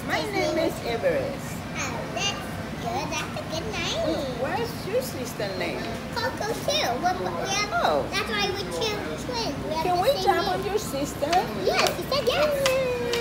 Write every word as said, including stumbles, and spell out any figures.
My name is Everest. Oh, that's good. That's a good name. Where's your sister's name? Coco too. We're, we have, Oh. That's why we're two twins. We have Can the we same jump name. on your sister? Yes, he said yes.